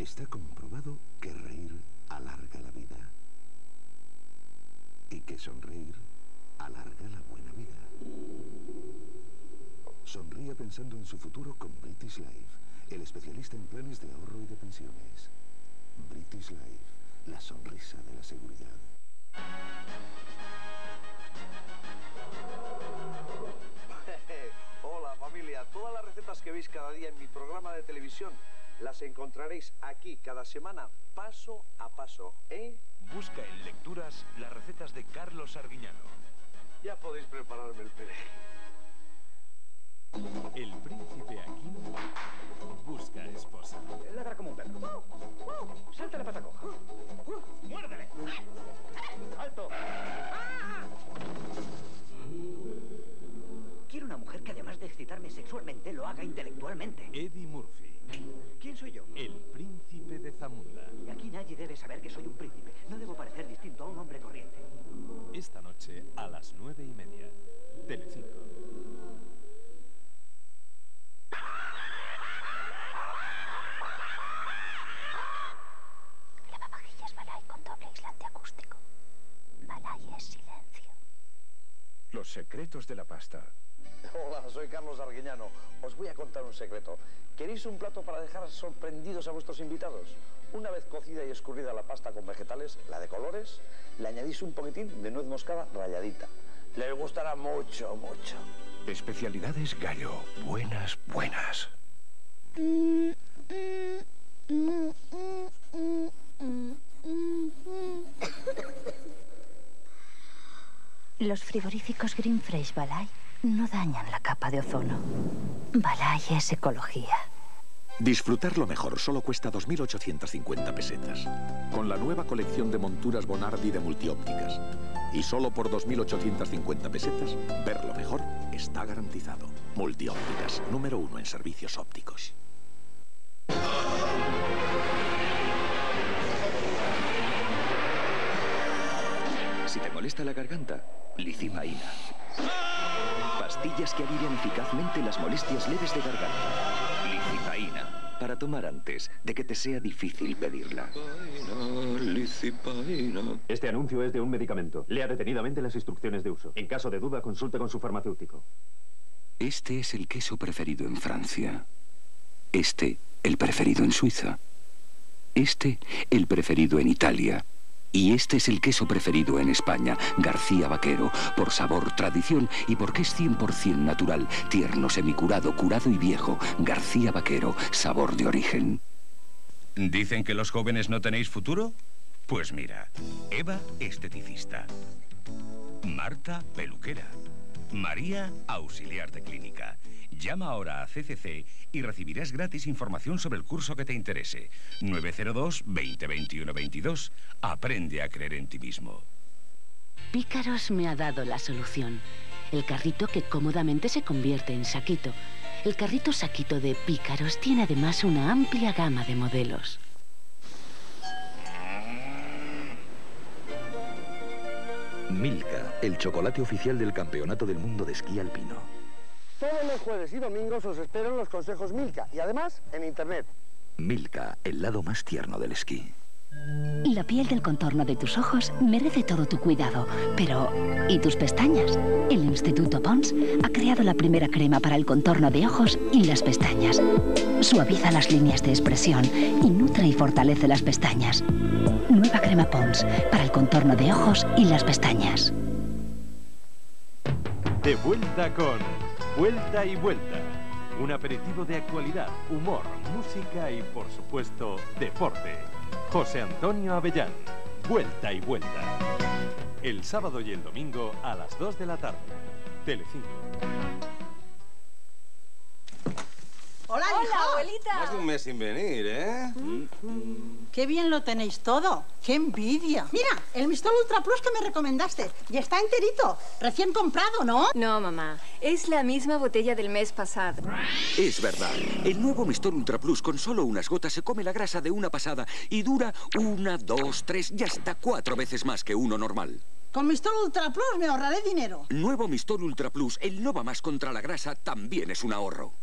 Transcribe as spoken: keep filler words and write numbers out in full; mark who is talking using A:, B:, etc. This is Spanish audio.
A: Está comprobado que reír alarga la vida. Y que sonreír alarga la buena vida. Sonría pensando en su futuro con British Life, el especialista en planes de ahorro y de pensiones. British Life, la sonrisa de la seguridad.
B: Hola familia, todas las recetas que veis cada día en mi programa de televisión las encontraréis aquí cada semana, paso a paso, ¿eh?
C: Busca en lecturas las recetas de Carlos Arguiñano.
B: Ya podéis prepararme el perejil.
C: El príncipe aquí busca esposa.
D: Ladra como un perro. Salta la pata coja. ¡Muérdele! ¡Alto! Quiero una mujer que además de excitarme sexualmente, lo haga intelectualmente.
C: Eddie Murphy.
D: ¿Quién soy yo?
C: El príncipe de Zamunda.
D: Y aquí nadie debe saber que soy un príncipe. No debo parecer distinto a un hombre corriente.
C: Esta noche a las nueve y media. Telecinco.
E: Lavavajillas Balay con doble aislante acústico. Balay es silencio.
F: Los secretos de la pasta.
B: Hola, soy Carlos Arguiñano. Os voy a contar un secreto. ¿Queréis un plato para dejar sorprendidos a vuestros invitados? Una vez cocida y escurrida la pasta con vegetales, la de colores, le añadís un poquitín de nuez moscada ralladita. Les gustará mucho, mucho.
F: Especialidades Gallo. Buenas, buenas.
E: Los frigoríficos Green Fresh Balay no dañan la capa de ozono. Balay es ecología.
G: Disfrutar lo mejor solo cuesta dos mil ochocientas cincuenta pesetas. Con la nueva colección de monturas Bonardi de multiópticas. Y solo por dos mil ochocientas cincuenta pesetas, ver lo mejor está garantizado. Multiópticas, número uno en servicios ópticos.
H: Si te molesta la garganta, licimaína. Pastillas que alivian eficazmente las molestias leves de garganta. Licipaína, para tomar antes de que te sea difícil pedirla.
I: Este anuncio es de un medicamento. Lea detenidamente las instrucciones de uso. En caso de duda, consulte con su farmacéutico.
J: Este es el queso preferido en Francia. Este, el preferido en Suiza. Este, el preferido en Italia. Y este es el queso preferido en España, García Vaquero, por sabor, tradición y porque es cien por cien natural, tierno, semicurado, curado y viejo. García Vaquero, sabor de origen.
K: ¿Dicen que los jóvenes no tenéis futuro? Pues mira, Eva, esteticista. Marta, peluquera. María, auxiliar de clínica. Llama ahora a C C C y recibirás gratis información sobre el curso que te interese. nueve cero dos, veinte, veintiuno, veintidós. Aprende a creer en ti mismo.
L: Pícaros me ha dado la solución. El carrito que cómodamente se convierte en saquito. El carrito saquito de Pícaros tiene además una amplia gama de modelos.
M: Milka, el chocolate oficial del Campeonato del Mundo de Esquí Alpino.
B: Todos los jueves y domingos os espero en los consejos Milka y además en internet.
M: Milka, el lado más tierno del esquí.
N: La piel del contorno de tus ojos merece todo tu cuidado. Pero, ¿y tus pestañas? El Instituto Pons ha creado la primera crema para el contorno de ojos y las pestañas. Suaviza las líneas de expresión y nutre y fortalece las pestañas. Nueva crema Pons para el contorno de ojos y las pestañas.
C: De vuelta con Vuelta y Vuelta. Un aperitivo de actualidad, humor, música y, por supuesto, deporte. José Antonio Avellán. Vuelta y Vuelta. El sábado y el domingo a las dos de la tarde. Telecinco.
O: Hola,
P: Hola,
O: hija.
P: abuelita.
Q: Más de un mes sin venir, ¿eh?
O: Qué bien lo tenéis todo. ¡Qué envidia! Mira, el Mistol Ultra Plus que me recomendaste. Ya está enterito. Recién comprado, ¿no?
P: No, mamá. Es la misma botella del mes pasado.
J: Es verdad. El nuevo Mistol Ultra Plus con solo unas gotas se come la grasa de una pasada y dura una, dos, tres y hasta cuatro veces más que uno normal.
O: Con Mistol Ultra Plus me ahorraré dinero.
J: Nuevo Mistol Ultra Plus, el Nova Más contra la grasa, también es un ahorro.